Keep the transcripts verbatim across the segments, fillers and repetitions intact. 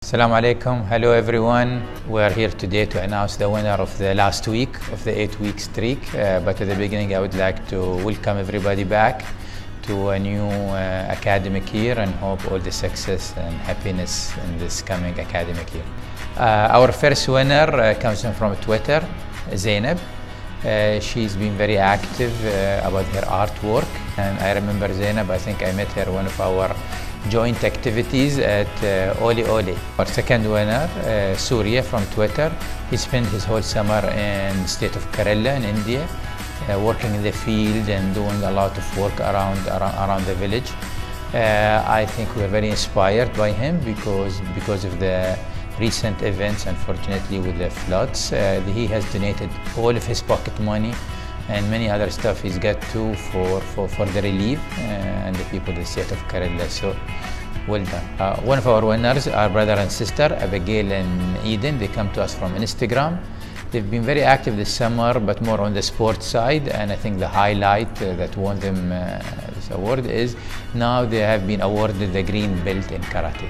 Assalamu alaikum. Hello everyone. We are here today to announce the winner of the last week of the eight week streak. Uh, but at the beginning I would like to welcome everybody back to a new uh, academic year and hope all the success and happiness in this coming academic year. Uh, our first winner uh, comes from Twitter, Zainab. Uh, she's been very active uh, about her artwork, and I remember Zainab, I think I met her one of our joint activities at uh, Oli Oli. Our second winner, uh, Surya from Twitter. He spent his whole summer in the state of Kerala in India, uh, working in the field and doing a lot of work around, around, around the village. Uh, I think we are very inspired by him because, because of the recent events, unfortunately, with the floods. Uh, he has donated all of his pocket money and many other stuff he's got to for, for, for the relief uh, and the people of the state of Kerala. So, well done. Uh, one of our winners, our brother and sister, Abigail and Eden, they come to us from Instagram. They've been very active this summer, but more on the sports side, and I think the highlight uh, that won them uh, this award is now they have been awarded the green belt in karate.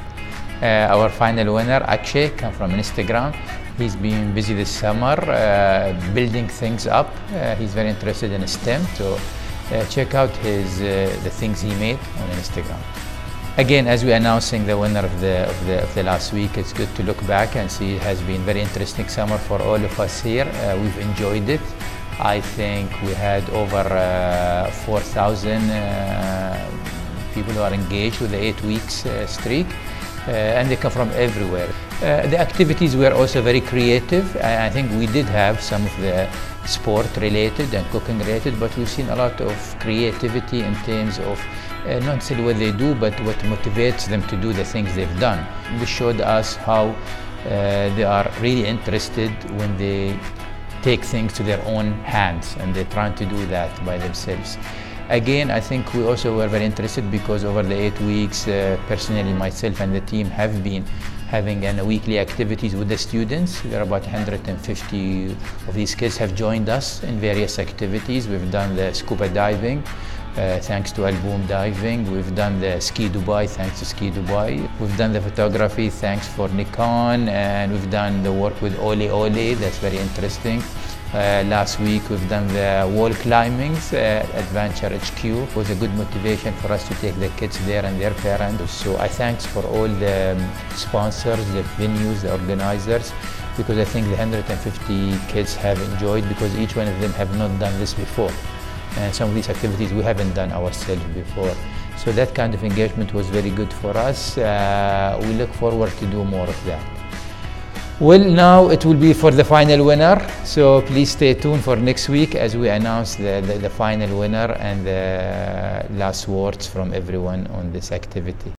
Uh, our final winner, Akshay, come from Instagram. He's been busy this summer uh, building things up. Uh, he's very interested in STEM, so uh, check out his uh, the things he made on Instagram. Again, as we're announcing the winner of the, of the of the last week, it's good to look back and see it has been very interesting summer for all of us here. Uh, we've enjoyed it. I think we had over uh, four thousand uh, people who are engaged with the eight weeks uh, streak. Uh, and they come from everywhere. Uh, the activities were also very creative. I, I think we did have some of the sport related and cooking related, but we've seen a lot of creativity in terms of uh, not necessarily what they do, but what motivates them to do the things they've done. This showed us how uh, they are really interested when they take things to their own hands, and they're trying to do that by themselves. Again, I think we also were very interested because over the eight weeks, uh, personally myself and the team have been having uh, weekly activities with the students. There are about one hundred fifty of these kids have joined us in various activities. We've done the scuba diving, uh, thanks to Alboom Diving. We've done the Ski Dubai, thanks to Ski Dubai. We've done the photography, thanks for Nikon, and we've done the work with Oli Oli, that's very interesting. Uh, last week we've done the wall climbings at Adventure H Q. It was a good motivation for us to take the kids there and their parents. So I thanks for all the sponsors, the venues, the organizers, because I think the one hundred fifty kids have enjoyed, because each one of them have not done this before. And some of these activities we haven't done ourselves before. So that kind of engagement was very good for us. Uh, we look forward to do more of that. Well, now it will be for the final winner, so please stay tuned for next week as we announce the, the, the final winner and the last words from everyone on this activity.